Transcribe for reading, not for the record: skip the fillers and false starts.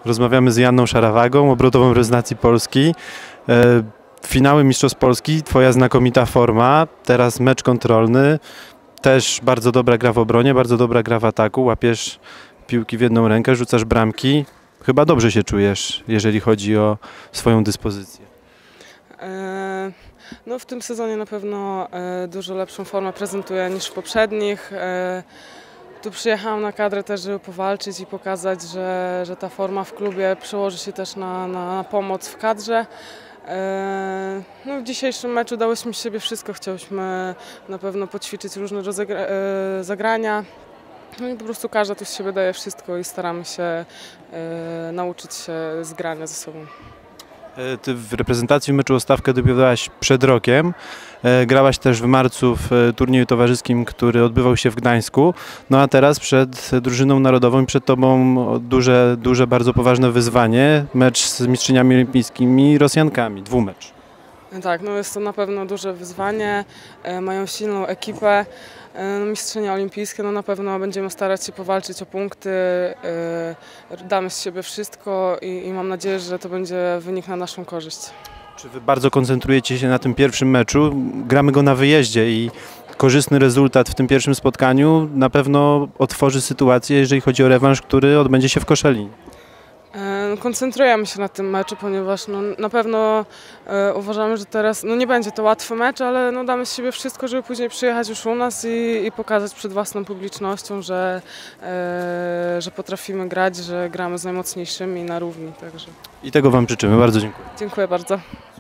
Rozmawiamy z Joanną Szarawagą, obrotową reprezentacji Polski. Finały Mistrzostw Polski, twoja znakomita forma, teraz mecz kontrolny, też bardzo dobra gra w obronie, bardzo dobra gra w ataku, łapiesz piłki w jedną rękę, rzucasz bramki. Chyba dobrze się czujesz, jeżeli chodzi o swoją dyspozycję. No w tym sezonie na pewno dużo lepszą formę prezentuję niż w poprzednich. Tu przyjechałam na kadrę też, żeby powalczyć i pokazać, że ta forma w klubie przełoży się też na pomoc w kadrze. No, w dzisiejszym meczu dałyśmy z siebie wszystko, chciałyśmy na pewno poćwiczyć różne zagrania. No i po prostu każda tu z siebie daje wszystko i staramy się nauczyć się zgrania ze sobą. Ty w reprezentacji w meczu o stawkę debiutowałaś przed rokiem. Grałaś też w marcu w turnieju towarzyskim, który odbywał się w Gdańsku. No a teraz przed drużyną narodową i przed tobą duże, bardzo poważne wyzwanie. Mecz z mistrzyniami olimpijskimi i Rosjankami, dwumecz. Tak, no jest to na pewno duże wyzwanie. Mają silną ekipę. Mistrzynie olimpijskie, no na pewno będziemy starać się powalczyć o punkty. Damy z siebie wszystko i mam nadzieję, że to będzie wynik na naszą korzyść. Czy wy bardzo koncentrujecie się na tym pierwszym meczu? Gramy go na wyjeździe i korzystny rezultat w tym pierwszym spotkaniu na pewno otworzy sytuację, jeżeli chodzi o rewanż, który odbędzie się w Koszalinie. Koncentrujemy się na tym meczu, ponieważ no, na pewno uważamy, że teraz nie będzie to łatwy mecz, ale no, damy z siebie wszystko, żeby później przyjechać już u nas i pokazać przed własną publicznością, że potrafimy grać, że gramy z najmocniejszymi na równi. Także. I tego wam życzymy. Bardzo dziękuję. Dziękuję bardzo.